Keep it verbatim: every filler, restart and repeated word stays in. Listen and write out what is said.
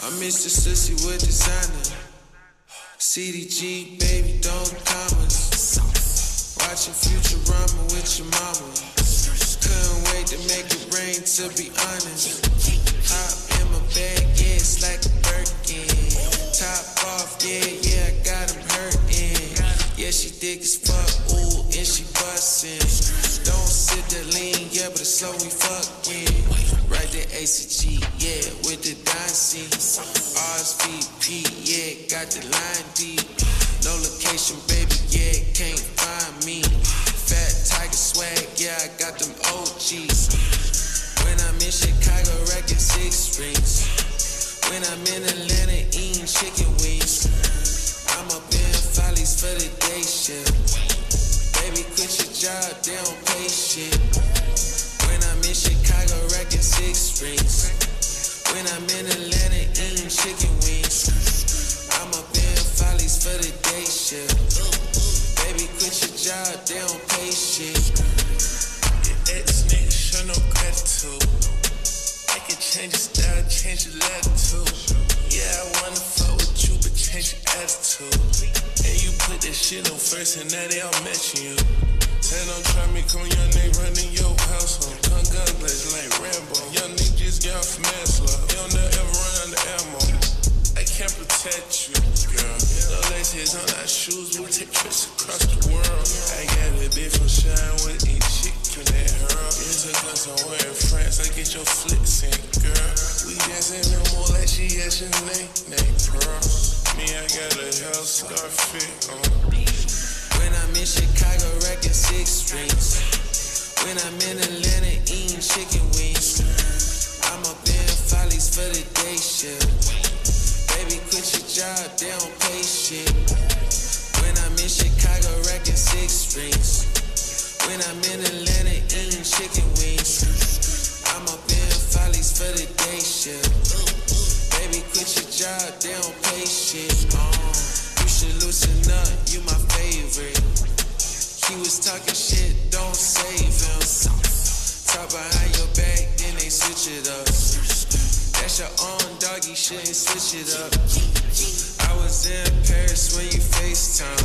I miss the sissy with designer. C D G, baby, don't commas. Watching Futurama with your mama. Couldn't wait to make it rain, to be honest. Hop in my bag, yeah, it's like a Birkin. Top off, yeah, yeah, I got him hurting. Yeah, she thick as fuck, ooh, and she bustin'. Don't sit there lean, yeah, but it's slow we fuckin'. Right there, A C G, yeah, with the dancing. R S V P, yeah, got the line deep. No location, baby, yeah, can't find me. Fat Tiger swag, yeah, I got them O Gs. When I'm in Chicago, racking six strings. When I'm in Atlanta, eating chicken wings. I'm up in Follies for the day shift. Baby, quit your job, they don't pay shit. When I'm in Chicago, racking six strings. When I'm in Atlanta, eating chicken wings. I'm up in Follies for the day shift. Baby, quit your job, they don't pay shit. Your ex nigga show no gratitude. I can change your style, change your latitude. Yeah, I wanna fuck with you, but change your attitude. And you put that shit on first, and now they all matching you. Say don't try me, come young nigga running your household. Gun gun blazing like Rambo. Young nigga just get off manslaughter. You don't never ever run under ammo. I can't protect you, girl. No laces on our shoes, we take trips across the world. I got a bit from shine with each chick in that hurl. You took us somewhere in France, I get your flicks in, girl. We dancing no more like she has your name, name Pearl. Me, I got a hell scar fit on. When I'm in Chicago, racking six strings. When I'm in Atlanta, eating chicken wings. I'm up in Follies for the day shift. Baby, quit your job, they don't pay shit. When I'm in Chicago, racking six strings. When I'm in Atlanta, eating chicken wings. I'm up in Follies for the day shift. Baby, quit your job, they don't pay shit. Uh, you should loosen up, you my favorite. He was talking shit, don't save him. Talk behind your back, then they switch it up. That's your own dog, you shouldn't switch it up. I was in Paris when you FaceTime.